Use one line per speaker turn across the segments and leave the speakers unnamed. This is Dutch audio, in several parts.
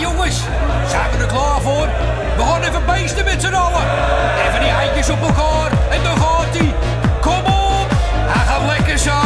jongens, zijn we er klaar voor? We gaan even beesten met z'n allen. Even die handjes op elkaar en dan gaat hij. Kom op, hij gaat lekker zo.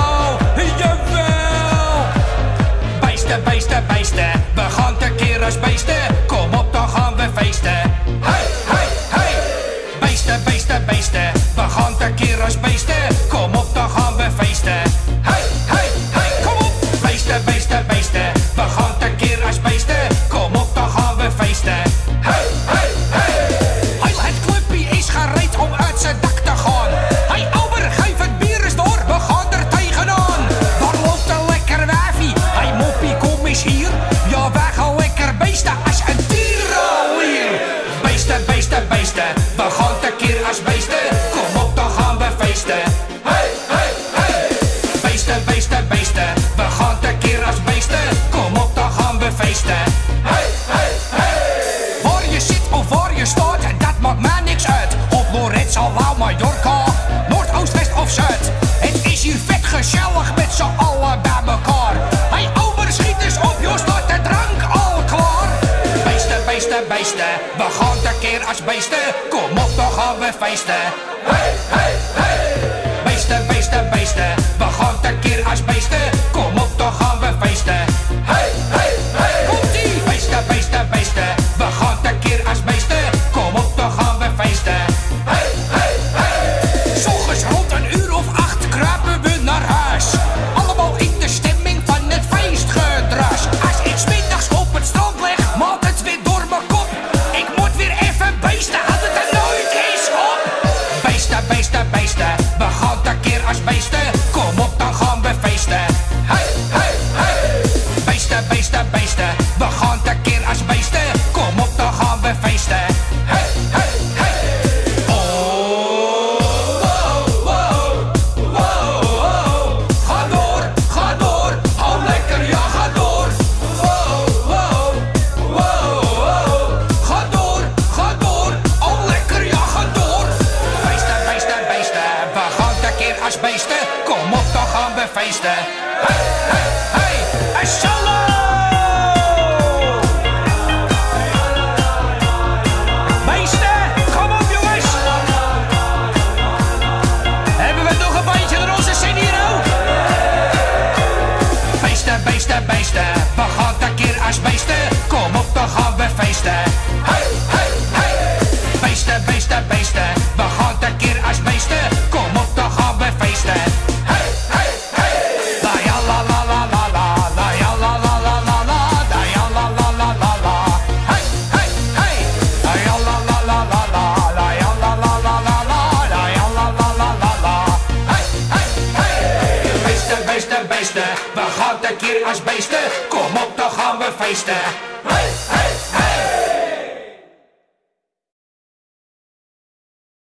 Jawel. Beesten, beesten, beesten, we gaan tekeer als beesten. Kom op, dan gaan we feesten. Hey, hey, hey. Beesten, beesten, beesten, we gaan tekeer als beesten. Kom op, dan gaan we feesten. Hey, hey, hey, kom op. Beesten, beesten, beesten, we gaan tekeer als beesten. Kom op, dan gaan we feesten. Hey, hey, hey. Heel het clubje is gereed om uit zijn dak te gaan. Hey, Albert, geef het bier eens door, we gaan er tegenaan. Daar loopt een lekker wijfie. Hey, moppie, kom eens hier. Ja, wij gaan lekker beesten als een tierenlier. Beesten, beesten, beesten, we gaan tekeer als beesten. Kom op, dan gaan we feesten. Hey, hey, hey. Beesten, beesten, beesten, we gaan tekeer als beesten. Kom op, dan gaan we feesten. Hey, hey, hey. Waar je zit of waar je staat, dat maakt mij niks uit. Op Lorette, Salau, Mallorca, Noordoost, West of Zuid. Het is hier vet gezellig met z'n allen bij elkaar. Hey, Albert, schiet eens op, joh, staat de drank al klaar. Beesten, beesten, beesten, we gaan tekeer als beesten. Kom op, dan gaan we feesten. Hey, hey, hey. Beesten, beesten, beesten, we gaan tekeer als beesten. Kom op, dan gaan we feesten. Hey, hey, hey. Komt-ie! Beesten, beesten, beesten, we gaan tekeer als beesten. Kom op, dan gaan we feesten. Hey, hey, hey. 's Ochtends rond een uur of 8 kruipen we naar huis. Allemaal in de stemming van het feestgedruis. Als ik 's middags op het strand leg, maalt het weer door mijn kop. Ik moet weer even beesten, had het er nooit eens op. Beesten, beesten, beesten, we gaan tekeer als beesten. Kom op, dan gaan we feesten. Hey, hey, hey. Beesten, beesten, beesten, we gaan tekeer als beesten. Kom op, dan gaan we feesten. Hey, hey, hey. Oh, wow, wow, wow, wow. Ga door, hou lekker, ja, ga door. Wow, wow, wow, wow. Ga door, oh lekker, ja, ga door. Beesten, beesten, beesten, we gaan tekeer als beesten. Kom op, dan gaan we feesten. Hey, hey, hey, en solo! Beesten, kom op jongens! Hebben we nog een bandje naar onze Seniro? Beesten, beesten, beesten, we gaan tekeer als beesten. Kom op, dan gaan we feesten. Hey, hey, hey. Beesten, beesten, beesten, we gaan tekeer als beesten. Kom op, dan gaan we feesten. Hey, hey, hey. La ja la la la la la, la ja la la la la la, la ja la la la la la. Hey, hey, hey. La ja la la la la la, la ja la la la la la, la ja la la la la la. Hey, hey, hey. Beesten, beesten, beesten, we gaan tekeer als beesten. Kom op, dan gaan we feesten. Hey, hey.